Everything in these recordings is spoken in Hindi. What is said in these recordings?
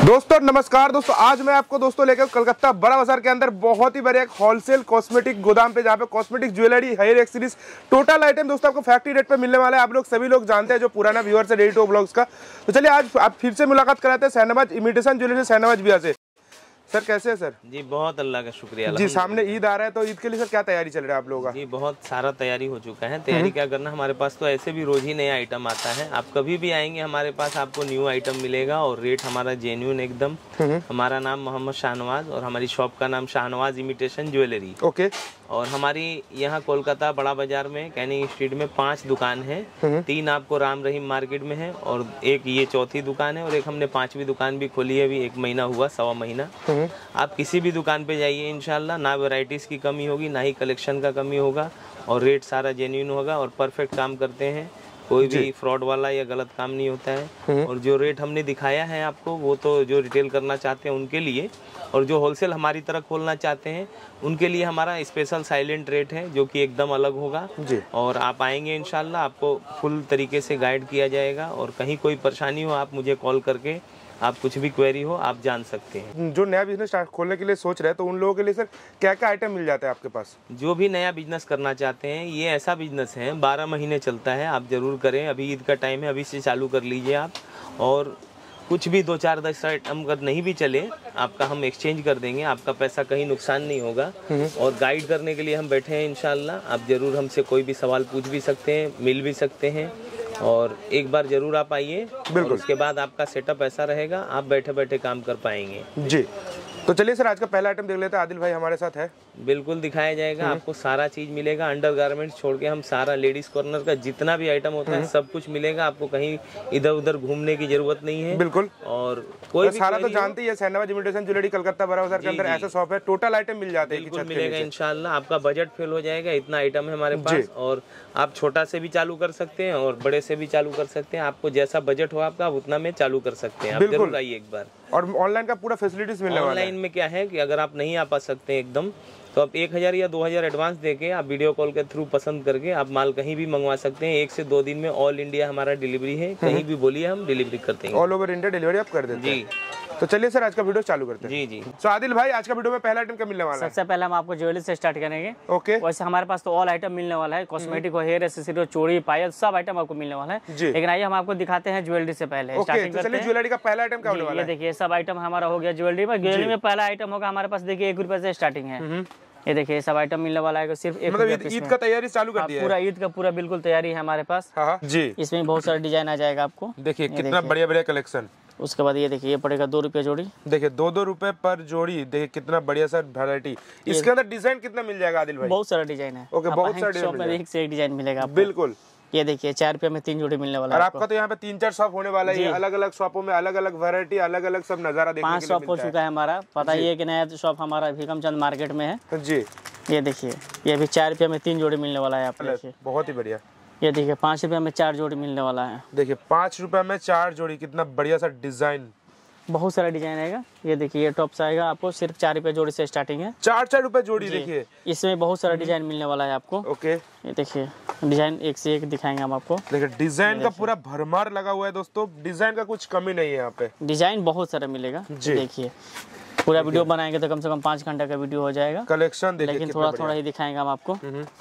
दोस्तों नमस्कार दोस्तों, आज मैं आपको दोस्तों लेकर कलकत्ता बड़ा बाजार के अंदर बहुत ही बड़े एक होलसेल कॉस्मेटिक गोदाम पे, जहाँ पे cosmetic jewellery hair accessories total item दोस्तों आपको फैक्ट्री रेट पे मिलने वाला है। आप लोग सभी लोग जानते हैं जो पुराना व्यूअर्स है डेली टू ब्लॉग्स का। तो चलिए आज आप फिर से मुलाकात कराते हैं शहनाबाज इमिटेशन ज्वेलरी शहनाबाज भैया से। सर कैसे है सर? जी बहुत अल्लाह का शुक्रिया जी। सामने ईद आ रहा है तो ईद के लिए सर क्या तैयारी चल रहा है आप लोगों का? जी बहुत सारा तैयारी हो चुका है। तैयारी क्या करना, हमारे पास तो ऐसे भी रोज ही नया आइटम आता है। आप कभी भी आएंगे हमारे पास आपको न्यू आइटम मिलेगा और रेट हमारा जेन्युइन एकदम। हमारा नाम मोहम्मद शाहनवाज और हमारी शॉप का नाम शाहनवाज इमिटेशन ज्वेलरी। ओके। और हमारी यहाँ कोलकाता बड़ा बाजार में कैनिंग स्ट्रीट में 5 दुकान है। 3 आपको राम रहीम मार्केट में है और एक ये चौथी दुकान है और एक हमने 5वीं दुकान भी खोली है, अभी 1 महीना हुआ, 1.25 महीना। आप किसी भी दुकान पे जाइए इंशाल्लाह, ना वैरायटीज की कमी होगी ना ही कलेक्शन का कमी होगा और रेट सारा जेन्युइन होगा और परफेक्ट काम करते हैं। कोई भी फ्रॉड वाला या गलत काम नहीं होता है। और जो रेट हमने दिखाया है आपको वो तो जो रिटेल करना चाहते हैं उनके लिए, और जो होलसेल हमारी तरह खोलना चाहते हैं उनके लिए हमारा स्पेशल साइलेंट रेट है जो कि एकदम अलग होगा। और आप आएंगे इंशाल्लाह, आपको फुल तरीके से गाइड किया जाएगा और कहीं कोई परेशानी हो आप मुझे कॉल करके, आप कुछ भी क्वेरी हो आप जान सकते हैं। जो नया बिजनेस खोलने के लिए सोच रहे हैं तो उन लोगों के लिए सर क्या क्या आइटम मिल जाता है आपके पास? जो भी नया बिजनेस करना चाहते हैं, ये ऐसा बिजनेस है 12 महीने चलता है, आप जरूर करें। अभी ईद का टाइम है, अभी से चालू कर लीजिए आप। और कुछ भी 2-4-10 आइटम अगर नहीं भी चले आपका हम एक्सचेंज कर देंगे, आपका पैसा कहीं नुकसान नहीं होगा। और गाइड करने के लिए हम बैठे हैं इंशाल्लाह। आप जरूर हमसे कोई भी सवाल पूछ भी सकते हैं, मिल भी सकते हैं और एक बार जरूर आप आइए। बिल्कुल। उसके बाद आपका सेटअप ऐसा रहेगा आप बैठे बैठे काम कर पाएंगे। जी। तो चलिए सर आज का पहला आइटम देख लेते हैं। आदिल भाई हमारे साथ है। बिल्कुल दिखाया जाएगा, आपको सारा चीज मिलेगा। अंडर गारमेंट्स छोड़ के हम सारा लेडीज कॉर्नर का जितना भी आइटम होता है सब कुछ मिलेगा। आपको कहीं इधर उधर घूमने की जरूरत नहीं है। बिल्कुल। और कोई भी सारा तो जानते ही है, शहनाबाज इमिटेशन ज्वेलरी कलकत्ता बड़ा बाजार के अंदर ऐसा शॉप है, टोटल आइटम मिल जाते हैं। बिल्कुल मिलेगा इंशाल्लाह। आपका बजट फेल हो जाएगा, इतना आइटम है हमारे पास। और आप छोटा से भी चालू कर सकते हैं और बड़े से भी चालू कर सकते हैं। आपको जैसा बजट हो आपका उतना में चालू कर सकते हैं। आप जरूर आइए एक बार। और ऑनलाइन का पूरा फैसिलिटीज मिलने वाला है। ऑनलाइन में क्या है कि अगर आप नहीं आ पा सकते एकदम, तो आप 1000 या 2000 एडवांस देके आप वीडियो कॉल के थ्रू पसंद करके आप माल कहीं भी मंगवा सकते हैं। 1 से 2 दिन में ऑल इंडिया हमारा डिलीवरी है। कहीं भी बोलिए हम डिलीवरी करते हैं। ऑल ओवर इंडिया डिलीवरी आप कर देते हैं। जी। तो चलिए सर आज का वीडियो चालू करते हैं। जी जी। तो आदिल भाई आज का वीडियो में पहला आइटम क्या मिलने वाला है? सबसे पहले हम आपको ज्वेलरी से स्टार्ट करेंगे। ओके। वैसे हमारे पास तो ऑल आइटम मिलने वाला है, कॉस्मेटिक हो, हेयर एक्सेसरी हो, चूड़ी पायल, सब आइटम आपको मिलने वाला है। लेकिन आइए हम आपको दिखाते हैं ज्वेलरी से पहले स्टार्टिंग करते हैं। ज्वेलरी का पहला आइटम क्या होने वाला है? ये देखिए सब आइटम हमारा हो गया ज्वेलरी में। ज्वेलरी में पहला आइटम होगा हमारे पास, देखिए 1 रुपए से स्टार्टिंग है। ये देखिए सब आइटम मिलने वाला है सिर्फ 1 रुपए। मतलब ईद का तैयारी चालू कर दिया है? पूरा ईद का पूरा बिल्कुल तैयारी है हमारे पास। जी। इसमें बहुत सारा डिजाइन आ जाएगा आपको। देखिए कितना बढ़िया बढ़िया कलेक्शन। उसके बाद ये देखिए ये पड़ेगा 2 रुपए जोड़ी। देखिए 2-2 रुपए पर जोड़ी। देखिए कितना बढ़िया सा वैरायटी। इसके अंदर डिजाइन कितना मिल जाएगा आदिल भाई? बहुत सारा डिजाइन है। ओके, बहुत सारा डिजाइन में एक से एक डिजाइन मिलेगा आपको। बिल्कुल। ये देखिए 4 रुपए में 3 जोड़ी मिलने वाला है। और आपका तो यहाँ पे 3-4 शॉप होने वाला है। अलग अलग शॉपों में अलग अलग वैरायटी, अलग अलग सब नजारा देखने 5 शॉप हो चुका है हमारा। पता ही है कि नया शॉप हमारा भीकमचंद मार्केट में है। जी। ये देखिए ये भी 4 रुपए में 3 जोड़ी मिलने वाला है आपको। देखिए बहुत ही बढ़िया। ये देखिए 5 रुपए में 4 जोड़ी मिलने वाला है। देखिए 5 रुपए में 4 जोड़ी, कितना बढ़िया सा डिजाइन। बहुत सारा डिजाइन आएगा। ये देखिए ये टॉप्स आएगा आपको सिर्फ 4 रुपए जोड़ी से स्टार्टिंग है। 4-4 रुपए जोड़ी। देखिए इसमें बहुत सारा डिजाइन मिलने वाला है आपको। ओके। ये देखिए डिजाइन एक से एक दिखाएंगे हम आपको। देखिए डिजाइन का पूरा भरमार लगा हुआ है दोस्तों। डिजाइन का कुछ कमी नहीं है यहाँ पे। डिजाइन बहुत सारा मिलेगा। देखिए पूरा वीडियो बनाएंगे तो कम से कम 5 घंटे का वीडियो हो जाएगा। कलेक्शन देखिए, लेकिन थोड़ा थोड़ा ही दिखाएंगे हम आपको।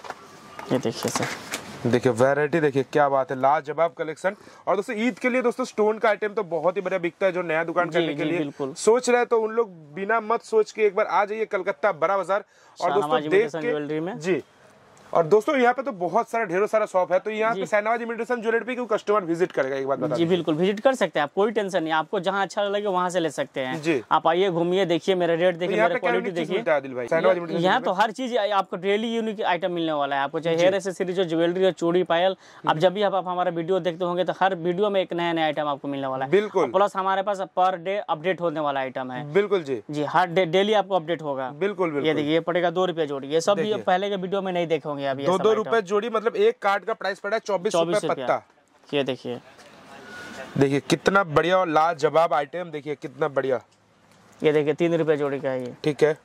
ये देखिए सर, देखिए वैरायटी देखिए, क्या बात है, लाजवाब कलेक्शन। और दोस्तों ईद के लिए दोस्तों स्टोन का आइटम तो बहुत ही बढ़िया बिकता है। जो नया दुकान करने के लिए सोच रहे हैं तो उन लोग बिना मत सोच के एक बार आ जाइए कलकत्ता बड़ा बाजार। और दोस्तों देख के ज्वेलरी में जी। और दोस्तों यहाँ पे तो बहुत सारा ढेरों सारा शॉप है। तो यहाँ पे शहनाबाज इमिटेशन ज्वेलरी पे क्यों कस्टमर विजिट करेगा एक बात बता? जी बिल्कुल विजिट कर सकते हैं आप, कोई टेंशन नहीं। आपको जहाँ अच्छा लगे वहाँ से ले सकते हैं जी। आप आइए घूमिए, देखिए मेरा रेट देखिए, मेरा क्वालिटी देखिए। यहाँ तो हर चीज आपको डेली यूनिक आइटम मिलने वाला है। आपको चाहे हेयर एक्सेसरीज हो, ज्वेलरी हो, चूड़ी पायल, आप जब भी आप हमारा वीडियो देखते होंगे तो हर वीडियो में एक नया नया आइटम आपको मिलने वाला है। बिल्कुल। प्लस हमारे पास पर डे अपडेट होने वाला आइटम है। बिल्कुल जी। जी हर डे डेली आपको अपडेट होगा। बिल्कुल। ये देखिए ये पड़ेगा 2 रुपए जोड़ी। ये सब भी पहले के वीडियो में नहीं देखे होंगे आप। 2-2 रुपए जोड़ी, मतलब एक कार्ड का प्राइस पड़ा है 24 रुपए पत्ता। ये देखिए देखिए कितना बढ़िया और लाजवाब आइटम। देखिए कितना बढ़िया। ये देखिए 3 रुपए जोड़ी का है ये। ठीक है।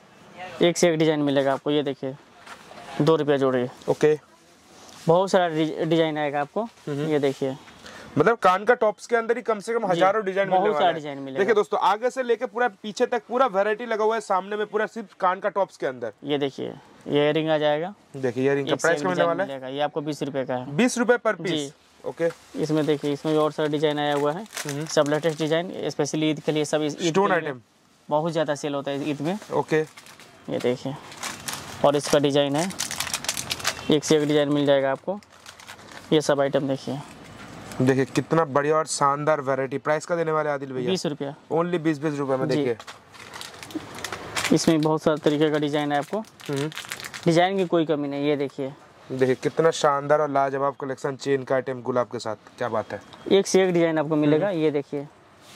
एक से एक डिजाइन मिलेगा आपको। ये देखिए 2 रुपए जोड़ी। ओके। बहुत सारा डिजाइन आएगा आपको। ये देखिए मतलब कान का टॉप्स के अंदर ही कम से कम हजारों डिजाइन मिलने वाला है। देखिए दोस्तों, आगे से लेके पूरा पीछे तक पूरा वैरायटी लगा हुआ है सामने में, पूरा सिर्फ कान का टॉप्स के अंदर। ये देखिए ये इयररिंग आ जाएगा। देखिए इयररिंग का प्राइस क्या मिलने वाला है? ये आपको 20 रुपए का है। 20 रुपए पर पीस। ओके। इसमें देखिए, इसमें भी और सारा डिजाइन आया हुआ है, सब लेटेस्ट डिजाइन, स्पेशली ईद के लिए। सब स्टोन आइटम बहुत ज्यादा सेल होता है ईद में। ओके। ये देखिए, और इसका डिजाइन है, एक से एक डिजाइन मिल जाएगा आपको। ये सब आइटम देखिए, देखिए कितना बढ़िया और शानदार वैरायटी। प्राइस का देने वाले आदिल भैया? 20 रुपया, ओनली 20 रुपए में। देखिए इसमें बहुत सारे तरीके का डिजाइन है आपको, डिजाइन की कोई कमी नहीं। ये देखिए कितना शानदार और लाजवाब कलेक्शन, चेन का आइटम गुलाब के साथ, क्या बात है। एक से एक डिजाइन आपको मिलेगा। ये देखिए,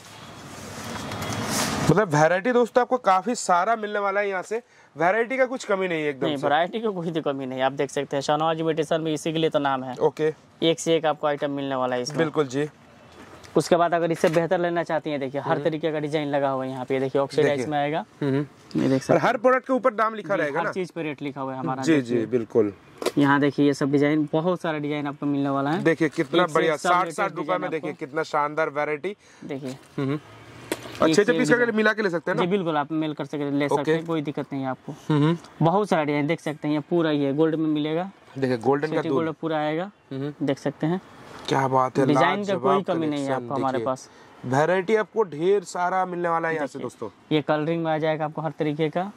मतलब वैरायटी दोस्तों आपको काफी सारा मिलने वाला है यहाँ से। वैरायटी का कुछ कमी नहीं है एकदम। नहीं, वैरायटी का कोई कमी नहीं। आप देख सकते हैं, शाहनवाज इमिटेशन में इसी के लिए तो नाम है। ओके। एक से एक आपको आइटम मिलने वाला है इसमें। बिल्कुल जी। उसके बाद अगर इससे बेहतर लेना चाहती हैं, देखिए हर तरीके का डिजाइन लगा हुआ है यहाँ पे। देखिए ऑक्सीडाइज में आएगा। ये देख सकते हैं, हर प्रोडक्ट के ऊपर दाम लिखा रहेगा ना, हर चीज पे रेट लिखा हुआ है हमारा। जी जी बिल्कुल। यहाँ देखिए ये सब डिजाइन, बहुत सारा डिजाइन आपको मिलने वाला है। देखिए कितना बढ़िया, 60 रुपए में। देखिए कितना शानदार वैरायटी। देखिए अच्छे पीस का मिला के ले सकते हैं ना? जी बिल्कुल, आप मेल कर सकते, ले सकते हैं, कोई दिक्कत नहीं है आपको। बहुत सारा डिजाइन देख सकते हैं, ये पूरा ये गोल्ड में मिलेगा। देखिए गोल्डन का गोल्ड पूरा आएगा, देख सकते हैं। क्या बात है, डिजाइन का कोई कमी नहीं है आपको हमारे पास। वैरायटी आपको ढेर सारा मिलने वाला है यहाँ से दोस्तों। ये कलरिंग में आ जाएगा आपको हर तरीके का।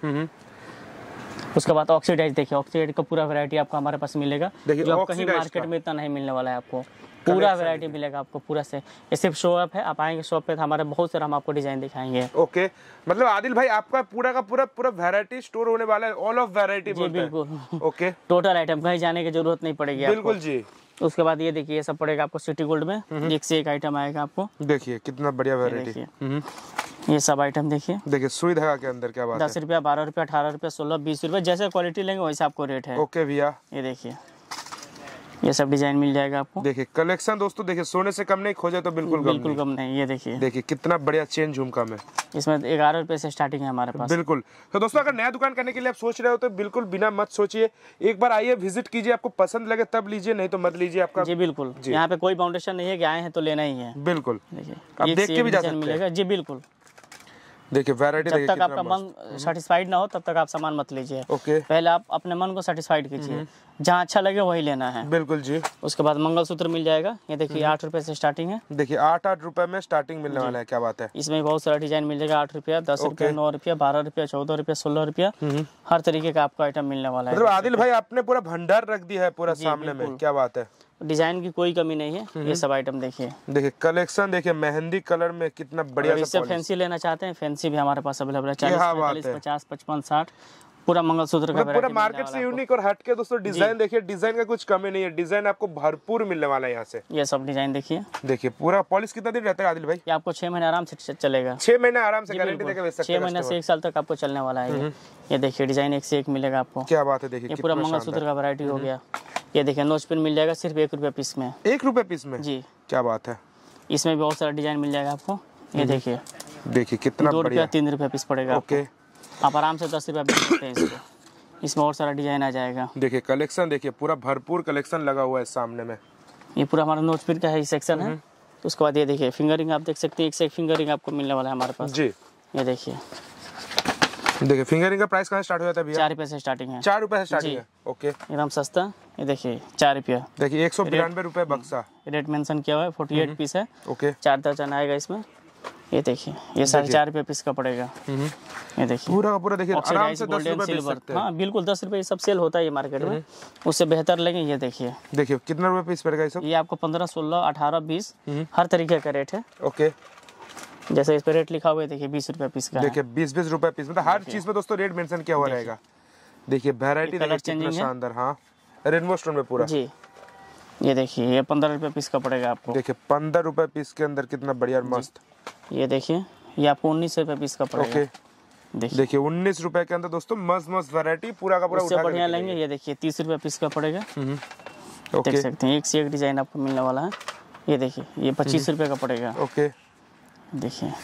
उसके बाद ऑक्सीडाइज, देखिए ऑक्सीडाइज का पूरा वैरायटी आपको हमारे पास मिलेगा, जो कहीं मार्केट में इतना नहीं मिलने वाला है आपको। पूरा वैरायटी मिलेगा आपको पूरा से। ये सिर्फ शॉप है, आप आएंगे शॉप पे तो हमारे बहुत सारे हम आपको डिजाइन दिखाएंगे। ओके। मतलब आदिल भाई आपका पूरा का पूरा वैरायटी स्टोर होने वाला है, ऑल ऑफ वैरायटी। जी बिल्कुल। ओके। टोटल आइटम, कहीं जाने की जरूरत नहीं पड़ेगी। बिल्कुल जी। उसके बाद ये देखिए, ये सब पड़ेगा आपको सिटी गोल्ड में, एक से एक आइटम आएगा आपको। देखिए कितना बढ़िया वैरायटी। ये सब आइटम देखिए सुई धागा के अंदर, क्या बात है। 10 रुपया, 12 रुपया, 18 रुपया, 16, 20 रुपया, जैसे क्वालिटी लेंगे वैसे आपको रेट है। ओके भैया। ये देखिए ये सब डिजाइन मिल जाएगा आपको। देखिए कलेक्शन दोस्तों, देखिए सोने से कम नहीं, खोजे तो बिल्कुल कम नहीं। ये देखिए कितना बढ़िया चेन झुमका में। इसमें 11 रुपए से स्टार्टिंग है हमारे पास। बिल्कुल। तो दोस्तों अगर नया दुकान करने के लिए आप सोच रहे हो तो बिल्कुल बिना मत सोचिए, एक बार आइए, विजिट कीजिए, आपको पसंद लगे तब लीजिए, नहीं तो मत लीजिए। आपका जी बिल्कुल, यहाँ पे कोई बाउंडेशन नहीं है कि आए हैं तो लेना ही है। बिल्कुल। देखिए आप देख के भी जा सकते मिलेगा। जी बिल्कुल। देखिए वैरायटी, जब तक आपका मन सेटिस्फाइड ना हो तब तक आप सामान मत लीजिए। ओके। पहले आप अपने मन को सेटिस्फाइड कीजिए, जहाँ अच्छा लगे वही लेना है। बिल्कुल जी। उसके बाद मंगलसूत्र मिल जाएगा। ये देखिए 8 रुपए से स्टार्टिंग है। देखिए 8 रुपए में स्टार्टिंग मिलने वाला है, क्या बात है। इसमें बहुत सारा डिजाइन मिल जाएगा। 8 रुपया, 10 रुपया, 9 रुपया, 12 रुपया, 14 रुपया, 16 रुपया, हर तरीके का आपको आइटम मिलने वाला है। मतलब आदिल भाई आपने पूरा भंडार रख दिया है पूरा सामने में, क्या बात है। डिजाइन की कोई कमी नहीं है। ये सब आइटम देखिए कलेक्शन देखिए, मेहंदी कलर में कितना बढ़िया। इससे फैंसी लेना चाहते हैं, फैंसी भी हमारे पास अवेलेबल है। 40, 45, 50, 55, 60 पूरा मंगलसूत्र का पूरा मार्केट से यूनिक और हट के दोस्तों डिजाइन देखिए। डिजाइन का कुछ कमी नहीं है, डिजाइन आपको भरपूर मिलने वाला है यहाँ से। ये सब डिजाइन देखिए पूरा पॉलिश कितना दिन रहता है आदिल भाई? ये आपको 6 महीने आराम से चलेगा। 6 महीने आराम से गारंटी देकर बेच सकते हैं। 6 महीने से 1 साल तक आपको चलने वाला है। ये देखिए डिजाइन एक से एक मिलेगा आपको, क्या बात है। देखिए ये पूरा मंगलसूत्र का वैरायटी हो गया। ये देखिए नोज पिन मिल जाएगा सिर्फ 1 रुपया पीस में। 1 रुपया पीस में? जी, क्या बात है। इसमें भी बहुत सारा डिजाइन मिल जाएगा आपको। ये देखिए कितना 2 रुपया, 3 रुपया पीस पड़ेगा। ओके। आप आराम से 10 रुपया बेच सकते हैं इसको। इसमें और सारा डिजाइन आ जाएगा। देखिए कलेक्शन देखिए, पूरा भरपूर कलेक्शन लगा हुआ है सामने में। ये पूरा हमारा नोज पिन का है सेक्शन है। तो उसके बाद ये देखिए फिंगरिंग आप देख सकते हैं, एक से एक फिंगरिंग आपको मिलने वाला है हमारे पास। जी ये देखिए फिंगरिंग का प्राइस कहाँ स्टार्ट हो जाता है भैया? 4 रुपए से स्टार्टिंग है। 4 रुपए से स्टार्टिंग है। ओके, एकदम सस्ता। ये देखिए 4 रुपया। देखिए 192 रुपए बक्सा। रेट मेंशन किया हुआ है। 48 पीस है। ओके, 4 दर्जन आएगा इसमें। ये देखिए ये 4.5 रुपए पीस का पड़ेगा। ये देखिए पूरा का पूरा देखिए आराम से 10 रुपए बेच सकते हैं। हाँ बिल्कुल 10 रुपए सब सेल होता है ये मार्केट में, उससे बेहतर लेंगे। ये देखिए कितना रुपए पीस पड़ेगा ये सब? ये आपको 15, 16, 18, 20 हर तरीके का रेट है। ओके, जैसे इस पे रेट लिखा हुआ है देखिए 20 रुपए पीस का। देखिए 20 रुपए पीस, मतलब हर चीज में दोस्तों रेट मेंशन किया हुआ रहेगा। देखिए वैरायटी देखिए शानदार। हाँ रेनबो स्टोन में पूरा। जी ये देखिए ये 15 रुपए पीस का पड़ेगा आपको। देखिए 15 रुपए पीस के अंदर कितना बढ़िया मस्त। ये देखिए ये आपको 19 रुपए पीस का पड़ेगा। ओके, देखिए 19 रुपए के अंदर दोस्तों मस्त मस्त वैरायटी पूरा का पूरा उठा बढ़िया लेंगे। ये देखिए 30 रुपए पीस का पड़ेगा। देख सकते हैं एक से एक डिजाइन आपको मिलने वाला है। ये देखिए ये 25 रुपए का पड़ेगा। ओके, देखिए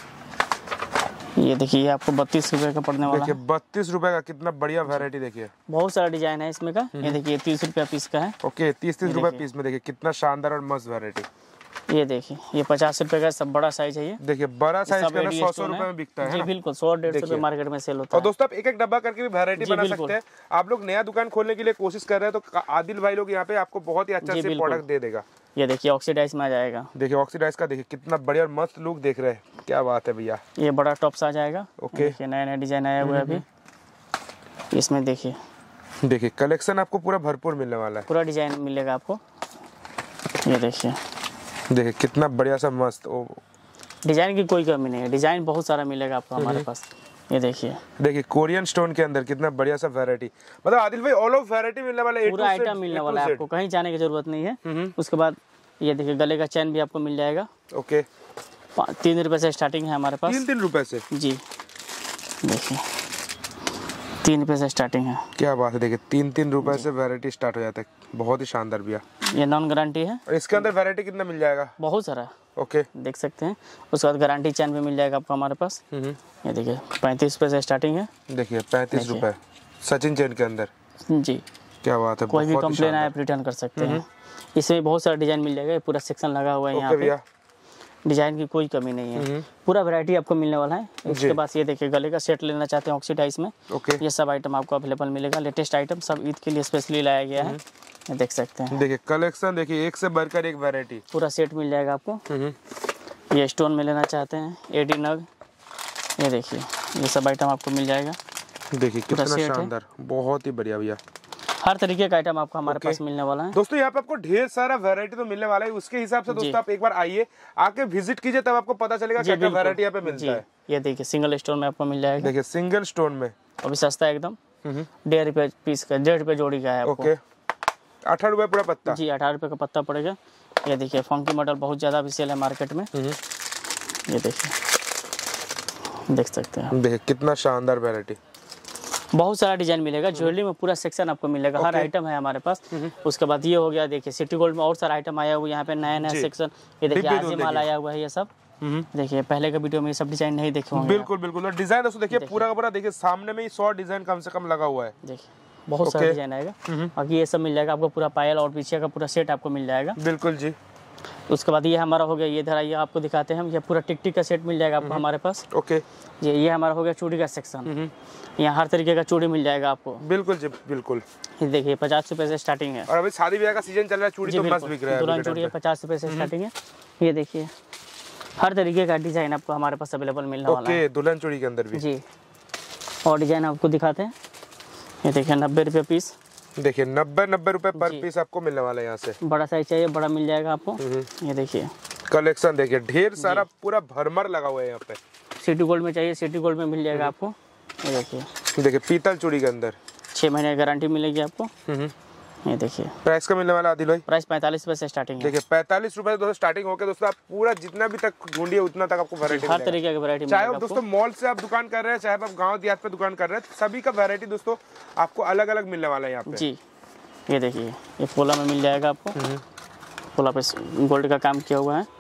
ये देखिए ये आपको 32 रुपए का पड़ने वाला है। देखिए 32 रुपए का कितना बढ़िया वैरायटी। देखिए बहुत सारा डिजाइन है इसमें का। ये देखिए 30 रुपया पीस का है। ओके, 30 रुपए पीस में देखिए कितना शानदार और मस्त वैरायटी। ये देखिए, ये 50 रुपए का सब बड़ा साइज है। ये देखिए बड़ा साइज का 100 रुपए में बिकता है जी, बिल्कुल 100-150 रुपए मार्केट में सेल होता है। और दोस्तों आप एक एक डब्बा करके भी वैरायटी बना सकते हैं। आप लोग नया दुकान खोलने के लिए कोशिश कर रहे हैं तो आदिल भाई लोग यहाँ पे आपको बहुत ही अच्छा से प्रोडक्ट दे देगा। ये देखिए ऑक्सीडाइज में आ जाएगा। देखिए ऑक्सीडाइज का देखिए कितना बढ़िया और मस्त लुक देख रहे हैं, क्या बात है भैया। ये बड़ा टॉप्स आ जाएगा। ओके, नया नया डिजाइन आया हुआ है अभी इसमें। देखिए कलेक्शन आपको पूरा भरपूर मिलने वाला है, पूरा डिजाइन मिलेगा आपको। ये देखिए कितना बढ़िया सा मस्त, डिजाइन की कोई कमी नहीं है, डिजाइन बहुत सारा मिलेगा आपको हमारे पास। ये देखिए कोरियन स्टोन के अंदर कितना बढ़िया सा वैरायटी, मतलब आदिल भाई ऑल ऑफ वैरायटी मिलने वाला है, पूरा आइटम मिलने वाला है आपको, कहीं जाने की जरूरत नहीं है। उसके बाद ये देखिए गले का चैन भी आपको मिल जाएगा। ओके, 3 रुपए से स्टार्टिंग है हमारे पास। 3 रुपए से जी, देखिए 3 रुपए से स्टार्टिंग है। क्या बात है, देखिए 3 रुपए से वैरायटी स्टार्ट हो जाता है, बहुत ही शानदार भैया। ये नॉन गारंटी है। और इसके अंदर वैरायटी कितना मिल जाएगा? बहुत सारा। ओके, देख सकते हैं। उसके बाद गारंटी चैन भी मिल जाएगा आपको हमारे पास। ये देखिए 35 रुपए से स्टार्टिंग है। देखिए 35 रुपए सचिन चैन के अंदर जी, क्या बात है। कोई भी कंप्लेन आए आप रिटर्न कर सकते हैं। इसमें बहुत सारा डिजाइन मिल जाएगा, पूरा सेक्शन लगा हुआ है यहाँ पे, डिजाइन की कोई कमी नहीं है, पूरा वैरायटी आपको मिलने वाला है। इसके बाद ये देखिए गले का सेट लेना चाहते हैं ऑक्सीडाइज में, ये सब आइटम आपको अवेलेबल मिलेगा। लेटेस्ट आइटम सब ईद के लिए स्पेशली लाया गया है, देख सकते हैं। देखिए कलेक्शन देखिए, एक से बढ़कर एक वैरायटी, पूरा सेट मिल जाएगा आपको। ये स्टोन में लेना चाहते हैं 80 नग, ये देखिए ये सब आइटम आपको मिल जाएगा। देखिए कितना शानदार, बहुत ही बढ़िया भैया। हर तरीके का आइटम आपको हमारे पास मिलने वाला है। दोस्तों यहाँ पे आपको ढेर सारा वैरायटी तो मिलने वाला है, उसके हिसाब से दोस्तों आप एक बार आइए, आके विजिट कीजिए, तब आपको पता चलेगा क्या क्या वैरायटी यहाँ पे मिलता है। ये देखिए सिंगल स्टोन में आपको मिल जाएगा। देखिए सिंगल स्टोन में अभी सस्ता है एकदम, 1.5 रुपए पीस का, 1.5 रुपए जोड़ी का है आपको। ओके, 18 रुपए पूरा पत्ता जी, 18 रुपए का पत्ता पड़ेगा। ये देखिए फंकी मॉडल बहुत ज्यादा अभी सेल है मार्केट में। ये देखिए, देख सकते हैं। देखिए कितना शानदार वैरायटी, बहुत सारा डिजाइन मिलेगा। ज्वेलरी में पूरा सेक्शन आपको मिलेगा, हर आइटम है हमारे पास। उसके बाद ये हो गया, देखिए सिटी गोल्ड में और सारा आइटम आया हुआ है यहाँ पे, नया नया सेक्शन। ये देखिए आजी माल आया हुआ है, ये सब देखिए पहले के वीडियो में ये सब डिजाइन नहीं देखे होंगे। बिल्कुल बिल्कुल, और डिजाइन दोस्तों देखिए पूरा का पूरा, देखिए सामने में ही 100 डिजाइन कम से कम लगा हुआ है। देखिए बहुत सारा डिजाइन आएगा। बाकी ये सब मिल जाएगा आपको, पूरा पायल और पीछे का पूरा सेट आपको मिल जाएगा। बिल्कुल जी। उसके बाद ये हमारा हो गया, ये धरा ये आपको दिखाते हैं हम, ये पूरा टिक टिक का सेट मिल जाएगा आपको हमारे पास। ओके, ये हमारा हो गया चूड़ी का सेक्शन, यहाँ हर तरीके का चूड़ी मिल जाएगा आपको। बिल्कुल जी बिल्कुल। ये देखिए 50 रुपए से स्टार्टिंग है, और अभी शादी ब्याह का सीजन चल रहा है, चूड़ी तो मस्त बिक रहा है। दुल्हन चूड़ी 50 रुपए से स्टार्टिंग है। ये देखिए हर तरीके का डिजाइन आपको हमारे पास अवेलेबल मिलने वाला है। दुल्हन चूड़ी के अंदर भी जी, और डिजाइन आपको दिखाते हैं। ये देखिए 90 रुपए पीस, देखिए 90 रुपए पर पीस आपको मिलने वाला है। यहाँ से बड़ा साइज चाहिए, बड़ा मिल जाएगा आपको। ये देखिए कलेक्शन देखिए, ढेर सारा पूरा भरमर लगा हुआ है यहाँ पे। सिटी गोल्ड में चाहिए, सिटी गोल्ड में मिल जाएगा आपको। ये देखिए पीतल चूड़ी के अंदर 6 महीने की गारंटी मिलेगी आपको। ये देखिए प्राइस का मिलने वाला आदिल भाई, प्राइस 45 रुपए से स्टार्टिंग है। देखिए 45 रुपए से दोस्तों स्टार्टिंग होकर दोस्तों आप पूरा जितना भी तक ढूंढिए उतना तक आपको वैरायटी हर तरीके की वैरायटी, चाहे दोस्तों मॉल से आप दुकान कर रहे हैं, चाहे आप गांव देहात पे दुकान कर रहे हैं, सभी का वैरायटी दोस्तों आपको अलग अलग मिलने वाला है यहाँ पे जी। ये देखिए ये पोला में मिल जाएगा आपको, पोला पे गोल्ड का काम किया हुआ है।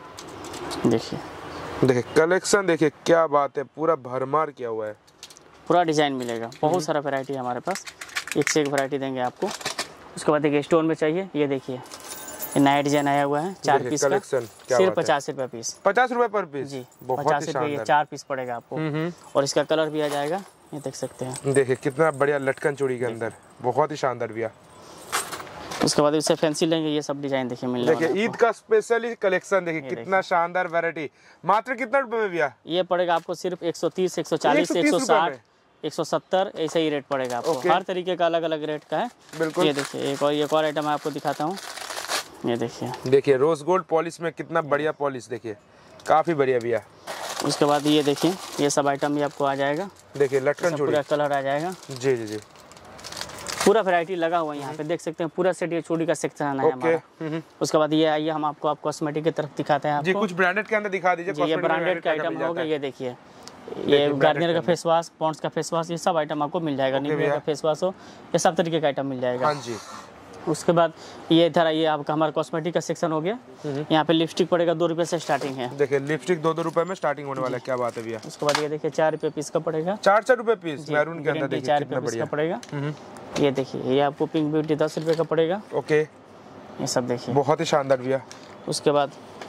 देखिए कलेक्शन देखिए, क्या बात है, पूरा भरमार किया हुआ है, पूरा डिजाइन मिलेगा। बहुत सारा वैरायटी है हमारे पास, एक से एक वैरायटी देंगे आपको। उसके बाद देखिए स्टोन में चाहिए, ये देखिए ये नया डिजाइन आया हुआ है, 4 पीस का, सिर्फ 50 रुपए पीस। 50 रुपए पर पीस जी, 50 रुपए, ये 4 पीस पड़ेगा आपको। और इसका कलर भी आ जाएगा, ये देख सकते हैं। देखिए कितना बढ़िया लटकन चूड़ी के अंदर, बहुत ही शानदार भैया। उसके बाद इससे फैंसी लेंगे, ये सब डिजाइन देखिए मिल जाएगा। देखिए ईद का स्पेशली कलेक्शन देखिए, कितना शानदार वैरायटी। मात्र कितना रुपए में भैया? ये पड़ेगा आपको सिर्फ 130, 140, 160, 170 ऐसे ही रेट पड़ेगा आपको। हर तरीके का अलग अलग रेट का है। बिल्कुल। ये देखिए एक और आइटम मैं आपको दिखाता हूँ। ये देखिए रोज गोल्ड पॉलिश में कितना बढ़िया पॉलिश, देखिए काफी बढ़िया भैया। उसके बाद ये देखिए ये सब आइटम भी आपको आ जाएगा। देखिए लटकन चूड़ी, पूरा कलर आ जाएगा। जी जी जी, पूरा वैरायटी लगा हुआ है यहाँ पे, देख सकते हैं। पूरा सेट ये चूड़ी का सेक्शन है हमारा। उसके बाद ये आइए हम आपको कॉस्मेटिक की तरफ दिखाते हैं। जी कुछ ब्रांडेड के अंदर दिखा दीजिए। ये ब्रांडेड का आइटम होगा। ये देखिए ये गार्नियर का फेस वॉश, पॉन्ड्स का फेस वॉश, ये सब आइटम आपको मिल जाएगा। निविया का फेस वॉश हो, ये सब तरीके का आइटम मिल जाएगा। हाँ जी। उसके बाद ये इधर ये आपका हमारा कॉस्मेटिक का सेक्शन हो गया। यहाँ पे लिपस्टिक पड़ेगा 2 रुपए से स्टार्टिंग है। देखिए लिपस्टिक 2 रुपए में स्टार्टिंग होने वाला है, क्या बात है भैया। उसके बाद ये देखिए 4 रुपए पीस का पड़ेगा, 4 रुपए पीस मैरून के अंदर, देखिए 4 रुपए पीस का पड़ेगा। ये देखिए ये आपको पिंक ब्यूटी 10 रुपए का पड़ेगा। ओके, ये सब देखिए बहुत ही शानदार भैया। उसके बाद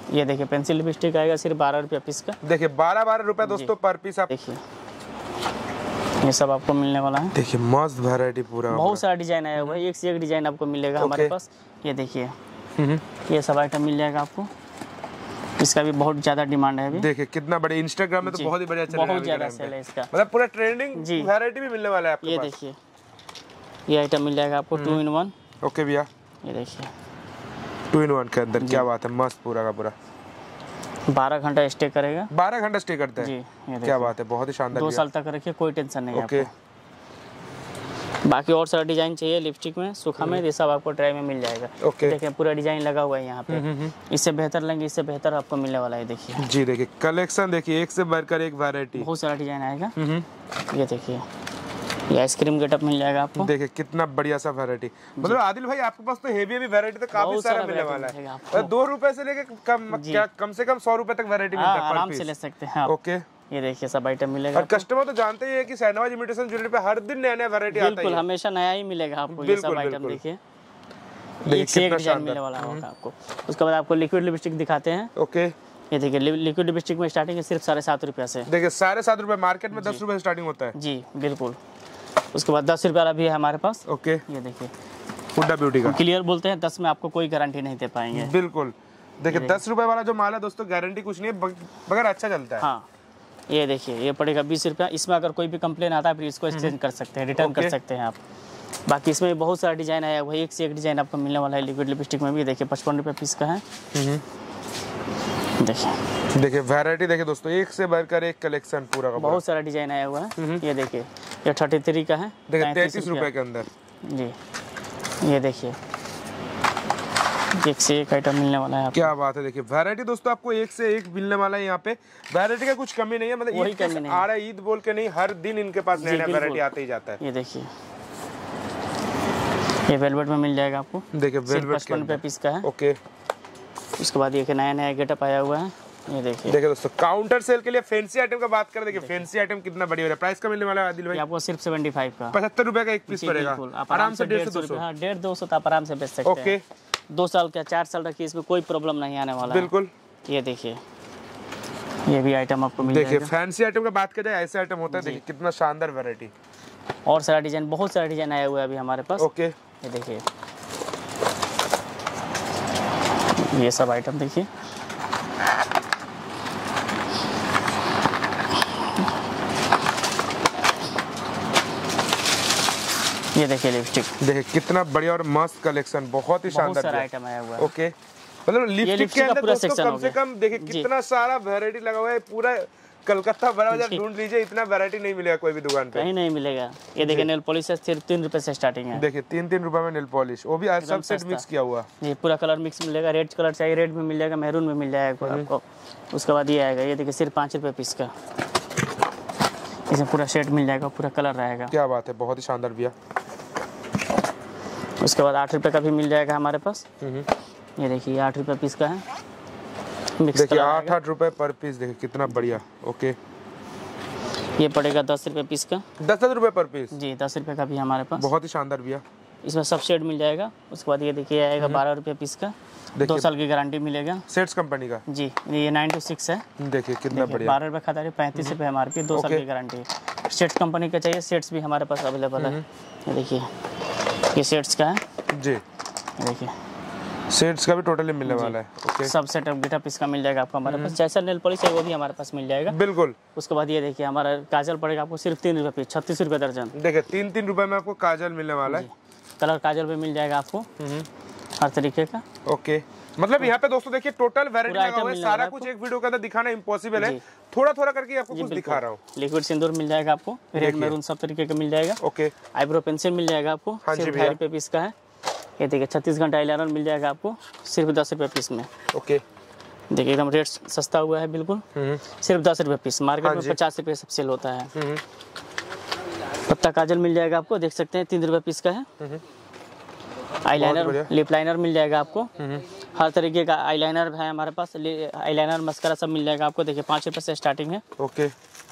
ये देखिए पेंसिल लिपस्टिक आएगा सिर्फ 12 रुपये पीस का। देखिए 12 रुपए दोस्तों पर पीस। आप देखिए ये सब आपको मिलने वाला है। देखिए मस्त वैरायटी पूरा, बहुत सारा डिजाइन आया हुआ है, एक से एक डिजाइन आपको मिलेगा हमारे पास। ये देखिए ये सब आइटम मिल जाएगा आपको, इसका भी बहुत ज्यादा डिमांड है अभी। देखिए कितना बड़े इंस्टाग्राम में तो बहुत ही बढ़िया चल रहा है, बहुत ज्यादा सेल है इसका, मतलब पूरा ट्रेंडिंग वैरायटी भी मिलने वाला है आपको। ये देखिए ये आइटम मिल जाएगा आपको 2 in 1। ओके भैया, ये देखिए 2 in 1 के अंदर क्या बात है, मस्त पूरा का पूरा 12 घंटा स्टे करेगा। 12 घंटा स्टे करता है जी, ये क्या बात है, बहुत ही शानदार। 2 साल तक रखिए, कोई टेंशन नहीं है ओके। बाकी और सारा डिजाइन चाहिए लिपस्टिक में, सूखा में, ये सब आपको ट्राई में मिल जाएगा। ओके। देखिए पूरा डिजाइन लगा हुआ है यहाँ पे, इससे बेहतर लेंगे इससे बेहतर आपको मिलने वाला है। देखिए जी, देखिए कलेक्शन देखिए, एक से बढ़कर एक वैरायटी, बहुत सारा डिजाइन आएगा। ये देखिए ये आइसक्रीम गेटअप मिल जाएगा आपको। देखिए कितना बढ़िया सा वैरायटी। मतलब आदिल भाई आपके पास तो हेवी वैरायटी तो काफी सारा मिलने वाला है। 2 रुपए से लेके कम से कम 100 रुपए तक वैरायटी मिलता है, आराम से ले सकते हैं आप। ओके। ये देखिए सब आइटम मिलेगा। और कस्टमर तो जानते ही है कि शाहनवाज इमिटेशन ज्वेलरी पे हर दिन नया नया वैरायटी आता है। बिल्कुल, हमेशा नया ही मिलेगा आपको। ये सब आइटम देखिए एक से एक डिजाइन मिलने वाला होगा आपको। उसके बाद आपको लिक्विड लिपस्टिक दिखाते हैं। ओके। ये देखिए लिक्विड लिपस्टिक में स्टार्टिंग है सिर्फ 7.5 रुपये से। देखिए 7.5 रुपए, मार्केट में 10 रुपए से स्टार्टिंग होता है। जी बिल्कुल। उसके बाद 10 रुपये वाला भी है हमारे पास। ओके। ये देखिए हुड्डा ब्यूटी का क्लियर बोलते हैं, 10 में आपको कोई गारंटी नहीं दे पाएंगे। बिल्कुल। देखिए 10 रुपए वाला जो माल है दोस्तों, गारंटी कुछ नहीं है मगर अच्छा चलता है। हाँ ये देखिए ये पड़ेगा 20 रुपया। इसमें अगर कोई भी कंप्लेन आता है फिर इसको एक्सचेंज कर सकते हैं, रिटर्न कर सकते हैं आप। बाकी इसमें भी बहुत सारा डिजाइन आया हुआ है, एक से एक डिजाइन आपको मिलने वाला है। लिक्विड लिपस्टिक में भी देखिए 55 रुपये पीस का है। देखिए वैरायटी देखिए दोस्तों, एक से बढ़कर एक कलेक्शन पूरा का बहुत सारा डिजाइन आया हुआ है। ये देखिए ये 33 का है, देखिए 33 रुपए के अंदर। जी ये देखिए एक से एक आइटम मिलने वाला है। क्या बात है, देखिए वैरायटी दोस्तों आपको एक से एक मिलने वाला है। यहाँ पे वैरायटी का कुछ कमी नहीं है, मतलब ईद आ रहा है ईद बोल के नहीं, हर दिन इनके पास नया नया वैरायटी आते ही जाता है। ये देखिए ये वेलवेट में मिल जाएगा आपको। देखिए वेलवेट 55 रुपये पीस का है। ओके। उसके बाद ये नया नया गेटअप आया हुआ है। ये देखिए दोस्तों काउंटर सेल के लिए फैंसी आइटम का बात करें। देखिए फैंसी आइटम कितना बढ़िया हो रहा है। प्राइस का मिलने वाला है आदिल भाई? आपको सिर्फ 75 का 75 रुपए का एक पीस पड़ेगा। आराम से 150-200 आप आराम से बेच सकते हैं। ओके। 2 साल का 4 साल रखिए, इसमें कोई प्रॉब्लम नहीं आने वाला। बिल्कुल। ये देखिए ये भी आइटम आपको मिल जाएगा। देखिए फैंसी आइटम का बात करें, ऐसे आइटम होता है। देखिए कितना शानदार वैरायटी और सारा डिजाइन, बहुत सारा डिजाइन आया हुआ है अभी हमारे पास। ओके। ये देखिए ये सब आइटम देखिए ये देखिए लिपस्टिक, देखिए कितना बढ़िया और मस्त कलेक्शन, बहुत ही शानदार सारा आइटम आया हुआ है। ओके। मतलब लिपस्टिक के अंदर दोस्तों कम से कम देखिए कितना सारा वैरायटी लगा हुआ है। पूरा कलकत्ता बड़ा बाजार ढूंढ लीजिए, इतना वैरायटी नहीं मिलेगा कोई भी दुकान पे, कहीं नहीं मिलेगा। ये देखिए नेल पॉलिश सिर्फ 3 रुपए से स्टार्टिंग है। देखिए 3 रुपए में नेल पॉलिश, वो भी सब सेट मिक्स किया हुआ। जी पूरा कलर मिक्स मिलेगा। रेड कलर चाहिए रेड में मिल जाएगा, मैरून में मिल जाएगा आपको। उसके बाद ये आएगा, ये देखिए सिर्फ 5 रुपए पीस का, इसमें पूरा सेट मिल जाएगा, पूरा कलर रहेगा। क्या बात है, बहुत ही शानदार भैया। उसके बाद 8 रुपए का भी मिल जाएगा हमारे पास। ये देखिए 8 रुपए पीस का है, देखिए 8 रुपए पर पीस। देखिए कितना बढ़िया। ओके। ये पड़ेगा 10 रुपए पीस का। 10 रुपए पर पीस? जी 10 रुपए का भी हमारे पास, बहुत ही शानदार भैया। इसमें सब शेड मिल जाएगा। उसके बाद ये देखिए आएगा 12 रुपए पीस का, 2 साल की गारंटी मिलेगा। सेट्स कंपनी का? जी ये 9 to 6 है। देखिए कितना बढ़िया। 12 रुपए खाता है, 35 रुपए MRP, 2 साल की गारंटी। सेट्स कंपनी का चाहिए, सेट्स भी हमारे पास अवेलेबल है। ये देखिए ये सेट्स का है जी। देखिए सेट्स का भी टोटली मिलने वाला है। ओके। सब सेटअप गेटअप इसका मिल जाएगा आपको हमारे पास। जैसा नेल पॉलिश है वो भी हमारे पास मिल जाएगा। बिल्कुल। उसके बाद ये देखिए हमारा काजल पड़ेगा आपको सिर्फ 3 रुपए पीस, 36 रुपए दर्जन। देखिए 3 रुपए में आपको काजल मिलने वाला है। कलर काजल भी मिल जाएगा आपको हर तरीके का। ओके। मतलब यहाँ पे दोस्तों देखिए टोटल वैरायटी लगा हुआ है। सारा कुछ एक वीडियो के अंदर दिखाना इम्पॉसिबल है, थोड़ा थोड़ा करके आपको कुछ दिखा रहा हूँ। लिक्विड सिंदूर मिल जाएगा आपको, रेड मैरून सब तरीके का मिल जाएगा। ओके। आईब्रो पेंसिल मिल जाएगा आपको, सिर्फ 2.5 रुपए पीस का है। ये देखिए 36 घंटा आईलाइनर मिल जाएगा आपको सिर्फ 10 रुपए पीस में। ओके। देखिए एकदम रेट सस्ता हुआ है बिल्कुल, सिर्फ 10 रुपए पीस। मार्केट में 50 रुपए सब सेल होता है। पत्ता काजल मिल जाएगा आपको, देख सकते हैं 3 रुपए पीस का है। आईलाइनर लिप लाइनर मिल जाएगा आपको, हर तरीके का आईलाइनर है हमारे पास। आईलाइनर मस्करा सब मिल जाएगा आपको। देखिए 5 रुपए से स्टार्टिंग है। ओके।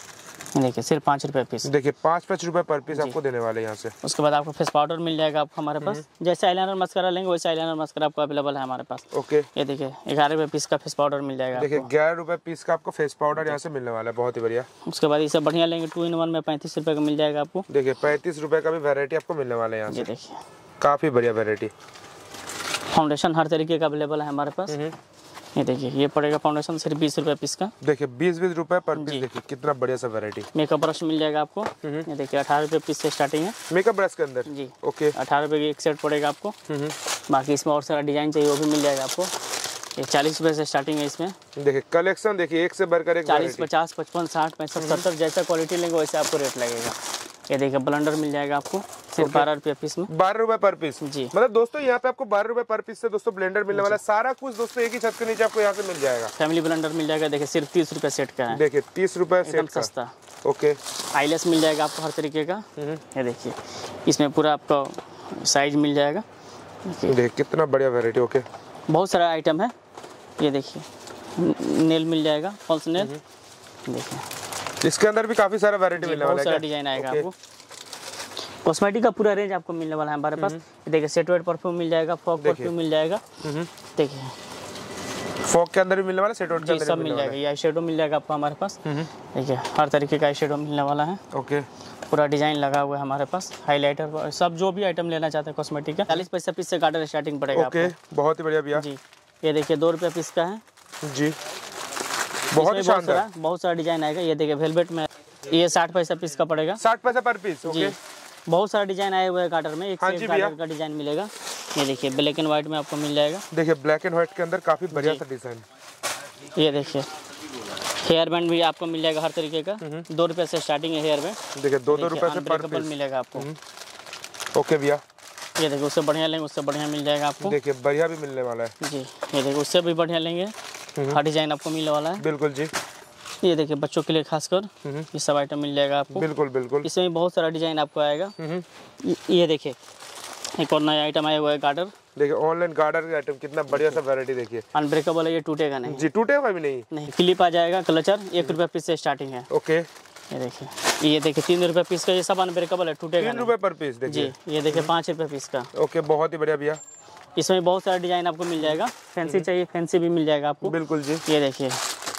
देखिए सिर्फ 5 रुपए पीस। देखिए 5-5 रुपए पर पीस आपको देने वाले यहाँ से। उसके बाद आपको फेस पाउडर मिल जाएगा आपको हमारे पास, जैसे आईलाइनर मस्करा लेंगे वैसे आईलाइनर मस्करा आपको अवेलेबल है हमारे पास। ओके, ये देखिए 11 रुपए पीस का फेस पाउडर मिल जाएगा। देखिए 11 रुपए पीस का आपको फेस पाउडर यहाँ से मिलने वाला है, बहुत ही बढ़िया। उसके बाद ये सब बढ़िया लेंगे 2 in 1 में 35 रुपए का मिल जाएगा आपको। देखिए 35 रुपए का भी वेरायटी आपको मिलने वाला है यहाँ से। देखिए काफी बढ़िया वेरायटी। फाउंडेशन हर तरीके का अवेलेबल है हमारे पास। ये देखिए ये पड़ेगा फाउंडेशन सिर्फ 20 रुपए पीस का। देखिए 20-20 रुपए पर पीस। देखिए कितना बढ़िया सा वैरायटी। मेकअप ब्रश मिल जाएगा आपको। ये देखिए 18 रुपए पीस से स्टार्टिंग है मेकअप ब्रश के अंदर जी। ओके, 18 रुपए की एक सेट पड़ेगा आपको। बाकी इसमें और सारा डिजाइन चाहिए वो भी मिल जाएगा आपको। ये 40 रुपए से स्टार्टिंग है इसमें। देखिए कलेक्शन देखिए एक से बढ़कर एक। 40, 50, 55, 60, 65, 70 जैसा क्वालिटी लेंगे वैसे आपको रेट लगेगा। ये देखिए ब्लेंडर मिल जाएगा आपको सिर्फ 12 रुपए पीस में। 12 रुपए पर पीस जी। मतलब दोस्तों यहाँ पे आपको 12 रुपए पर पीस से दोस्तों ब्लेंडर मिलने वाला है। सारा कुछ दोस्तों एक ही छत के नीचे आपको यहाँ से मिल जाएगा। फैमिली ब्लेंडर मिल जाएगा। देखिए सिर्फ 30 रुपए सेट का है। देखिए 30 रुपए एकदम सेट सस्ता। ओके, आईलेस मिल जाएगा आपको हर तरीके का। ये देखिए इसमें पूरा आपको साइज मिल जाएगा। देखिए कितना बढ़िया वेरायटी। ओके, बहुत सारा आइटम है। ये देखिए नेल मिल जाएगा, फॉल्स नेल। देखिए इसके अंदर भी काफी सारा वेरायटी मिलने वाला है। बहुत सारा डिजाइन आएगा आपको। कॉस्मेटिक का पूरा रेंज आपको मिलने वाला है हमारे पास। देखिए सेट वेट परफ्यूम मिल जाएगा, फॉग परफ्यूम मिल जाएगा। देखिए फॉग के अंदर भी मिलने वाला, सेट वेट के अंदर सब मिल जाएगा। ये आई शेडो मिल जाएगा आपको हमारे पास। देखिए हर तरीके का आई शेडो मिलने वाला है। ओके, पूरा डिजाइन लगा हुआ है हमारे पास। हाइलाइटर सब जो भी आइटम लेना चाहते हैं कॉस्मेटिक का 40 पैसा पीस से गार्डर स्टार्टिंग पड़ेगा। ओके, बहुत ही बढ़िया भैया जी। ये देखिए 2 रुपए पीस का है जी, बहुत शानदार। बहुत सारा डिजाइन आएगा। ये देखिए वेलवेट में ये 60 पैसा पीस का पड़ेगा। 60 पैसा पर पीस। ओके, बहुत सारा डिजाइन आए हुए हैं गार्डर में। एक से एक गार्डर का डिजाइन मिलेगा। ये देखिए ब्लैक एंड व्हाइट में आपको मिल जाएगा। देखिए ब्लैक एंड व्हाइट के अंदर काफी बढ़िया सा डिजाइन। ये देखिए हेयर बैंड भी आपको मिल जाएगा हर तरीके का। 2 रुपए से स्टार्टिंग है हेयर बैंड। देखिए 2-2 रुपए से पर पीस मिलेगा आपको। ओके भैया, ये देखिए उससे बढ़िया लेंगे उससे बढ़िया मिल जाएगा आपको। देखिए बढ़िया भी मिलने वाला है जी। ये देखिए उससे भी बढ़िया लेंगे, हर डिजाइन आपको मिलने वाला है। बिल्कुल जी। ये देखिए बच्चों के लिए खासकर ये सब आइटम मिल जाएगा आपको। बिल्कुल बिल्कुल। इसमें बहुत सारा डिजाइन आपको आएगा। ये देखिए एक और नया आइटम आया हुआ है गार्डर। देखिए ऑनलाइन गार्डर का आइटम कितना बढ़िया सा वैरायटी। देखिए अनब्रेकेबल है, ये टूटेगा नहीं जी, टूटेगा भी नहीं। क्लिप आ जाएगा। क्लचर 1 रुपए पीस से स्टार्टिंग है। ओके, ये देखिए 3 रुपए पीस का। ये सब अनब्रेकेबल है, टूटेगा 3 रुपए पर पीस। देखिए जी। ये देखिए 5 रुपए पीस का। ओके, बहुत ही बढ़िया भैया। इसमें बहुत सारा डिजाइन आपको मिल जाएगा। फैंसी चाहिए फैंसी भी मिल जाएगा आपको। बिल्कुल जी। ये देखिए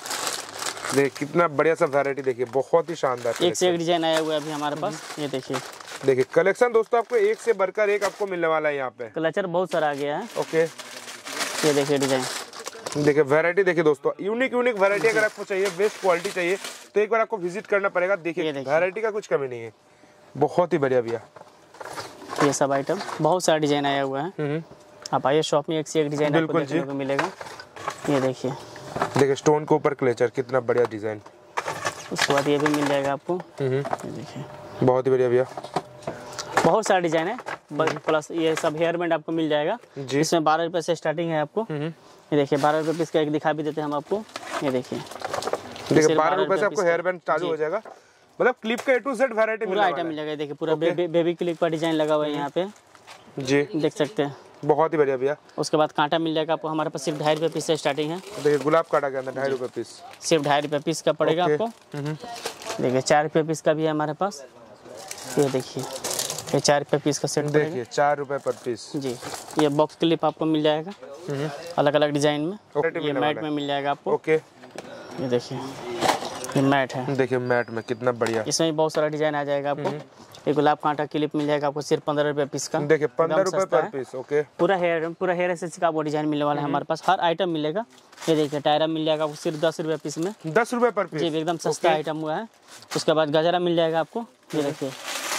कितना बढ़िया सा वैरायटी। देखिए बहुत ही शानदार, एक से एक डिजाइन आया हुआ है अभी हमारे पास। ये देखिए कलेक्शन दोस्तों आपको एक से बढ़कर एक आपको मिलने वाला है यहाँ पे। क्लचर बहुत सारा आ गया है। ओके, ये देखिए डिजाइन। देखिए वैरायटी देखिए दोस्तों, यूनिक वैरायटी अगर आपको चाहिए, बेस्ट क्वालिटी चाहिए तो एक बार आपको विजिट करना पड़ेगा। देखिए वैरायटी का कुछ कमी नहीं है, बहुत ही बढ़िया भैया। ये सब आइटम बहुत सारा डिजाइन आया हुआ है। आप आइए शॉप में, एक से एक डिजाइन आपको देखने को मिलेगा। ये देखिए स्टोन के ऊपर क्लेचर, कितना बढ़िया डिजाइन। उसके बाद ये भी मिल जाएगा आपको। ये देखिए बहुत ही बढ़िया भैया, बहुत सारा डिजाइन है। प्लस ये सब हेयर बैंड आपको मिल जाएगा। इसमें 12 रुपए से स्टार्टिंग है आपको। ये देखिए 12 रुपए पीस का एक दिखा भी देते हैं हम आपको। ये देखिए 12 रुपए से आपको हेयर बैंड चालू हो जाएगा। मतलब क्लिप का A to Z वैरायटी पूरा आइटम मिल जाएगा। देखिए पूरा बेबी क्लिप का डिजाइन लगा हुआ है यहाँ पे जी, देख सकते हैं। बहुत ही बढ़िया भैया। उसके बाद कांटा मिल जाएगा आपको हमारे पास। सिर्फ 2.5 रुपए पीस से स्टार्टिंग है। देखिए गुलाब कांटा के अंदर 2.5 रुपए पीस, सिर्फ 2.5 रुपए पीस का पड़ेगा आपको। देखिए 4 रुपए पीस का भी है हमारे पास। ये देखिए ये 4 रुपए पीस का सेट। देखिए 4 रुपए पर पीस जी। ये बॉक्स क्लिप आपको मिल जाएगा अलग अलग डिजाइन में। ये मैट में मिल जाएगा आपको। ओके, ये देखिए ये मैट है। देखिए मैट में कितना बढ़िया। इसमें भी बहुत सारा डिजाइन आ जाएगा आपको। ये गुलाब कांटा क्लिप मिल जाएगा आपको सिर्फ 15 रुपए पीस का। देखिए 15 रुपए पर पीस। ओके, पूरा हेयर एसेसरी का वो डिजाइन मिलने वाला है हमारे पास। हर आइटम मिलेगा। ये देखिए टायरा मिल जाएगा आपको सिर्फ 10 रुपए पीस में। 10 रुपए पर पीस जी, एकदम सस्ता आइटम हुआ है। उसके बाद गजरा मिल जाएगा आपको। ये देखिए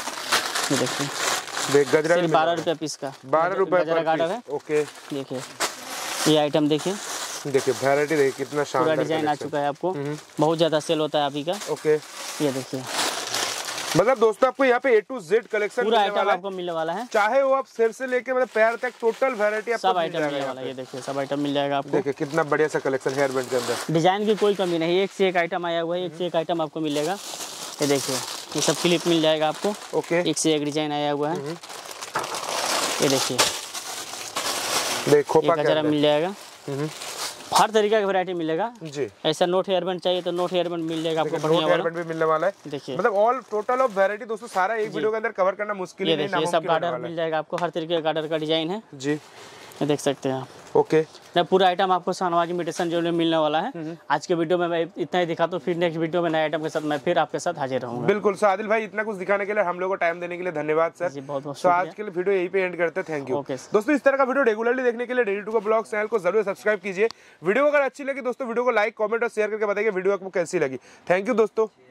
गजरा 12 रुपए पीस का। 12 रुपए गजरा गार्डर है। ओके, देखिए ये आइटम देखिए वैरायटी देखिए कितना शानदार डिजाइन आ चुका है आपको। बहुत ज्यादा सेल होता है अभी का। ओके, ये देखिए मतलब दोस्तों आपको यहाँ पे A to Z कलेक्शन पूरा आइटम आपको मिलने वाला है। चाहे वो आप सिर से लेके मतलब पैर तक टोटल वैरायटी आपको सब आइटम मिलने वाला है। ये देखिए सब आइटम मिल जाएगा आपको। देखिए कितना बढ़िया सा कलेक्शन हेयर बैंड के अंदर। डिजाइन की कोई कमी नहीं, एक से एक आइटम आया हुआ है। एक से एक आइटम आपको मिलेगा। ये देखिए ये सब क्लिप मिल जाएगा आपको। ओके, एक से एक डिजाइन आया हुआ है। ये देखिए देखो गजरा मिल जाएगा। हर तरीका की वैरायटी मिलेगा जी। ऐसा नोट हेयरबैंड चाहिए तो नोट हेयरबैंड मिल जाएगा आपको, बढ़िया वाला हेयरबैंड भी मिलने वाला है। देखिए मतलब ऑल टोटल ऑफ वैरायटी दोस्तों सारा एक वीडियो के अंदर कवर करना मुश्किल है। ये सब गार्डर मिल जाएगा आपको, हर तरीके का गार्डर का डिजाइन है जी, देख सकते हैं आप। ओके, पूरा आइटम आपको शाहनवाज इमिटेशन ज्वेलरी मिलने वाला है। आज के वीडियो में मैं इतना ही दिखाता हूँ, फिर नेक्स्ट वीडियो में नए आइटम के साथ मैं फिर आपके साथ हाजिर रहूंगा। बिल्कुल। सो आदिल भाई इतना कुछ दिखाने के लिए, हम लोगों को टाइम देने के लिए धन्यवाद सर जी, बहुत बहुत तो आज के लिए वीडियो यहीं पे एंड करते हैं। थैंक यू दोस्तों। इस तरह का वीडियो रेगुलरली देखने के लिए डेली टू का ब्लॉग चैनल को जरूर सब्सक्राइब कीजिए। वीडियो अगर अच्छी लगी दोस्तों वीडियो को लाइक कमेंट और शेयर करके बताइए वीडियो आपको कैसी लगी। थैंक यू दोस्तों।